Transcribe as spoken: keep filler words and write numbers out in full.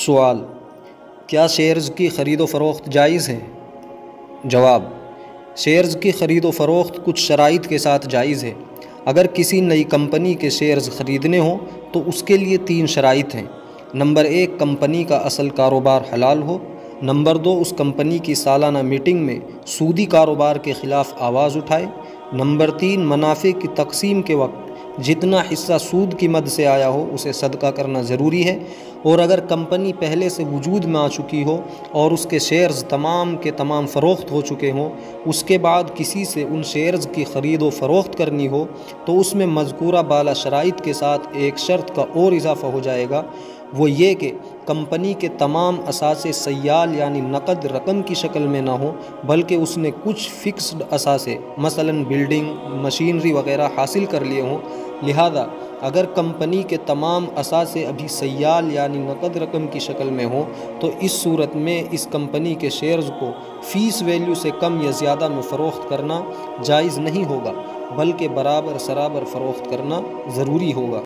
سوال: کیا شیئرز کی خرید و فروخت جائز ہے؟ جواب: شیئرز کی خرید و فروخت کچھ شرائط کے ساتھ جائز ہے۔ اگر کسی نئی کمپنی کے شیئرز خریدنے ہوں تو اس کے لیے تین شرائط ہیں۔ نمبر ایک، کمپنی کا اصل کاروبار حلال ہو۔ نمبر دو، اس کمپنی کی سالانہ میٹنگ میں سودی کاروبار کے خلاف آواز اٹھائے۔ نمبر تین، منافع کی تقسیم کے وقت جتنا حصہ سود کی مد سے آیا ہو اسے صدقہ کرنا ضروری ہے، اور اگر کمپنی پہلے سے وجود میں آ چکی ہو اور اس کے شیئرز تمام کے تمام فروخت ہو چکے ہوں، اس کے بعد کسی سے ان شیئرز کی خرید و فروخت کرنی ہو تو اس میں مذکورہ بالا شرائط کے ساتھ ایک شرط کا اور اضافہ ہو جائے گا، وہ یہ کہ کمپنی کے تمام اثاثے سیال یعنی نقد رقم کی شکل میں نہ ہوں، بلکہ اس نے کچھ فکسڈ اثاثے مثلاً بلڈنگ، مشینری وغیرہ حاصل کر لیے ہوں۔ لہذا اگر کمپنی کے تمام اثاثے ابھی سیال یعنی نقد رقم کی شکل میں ہوں تو اس صورت میں اس کمپنی کے شیئرز کو فیس ویلیو سے کم یا زیادہ میں فروخت کرنا جائز نہیں ہوگا، بلکہ برابر سرابر فروخت کرنا ضروری ہوگا۔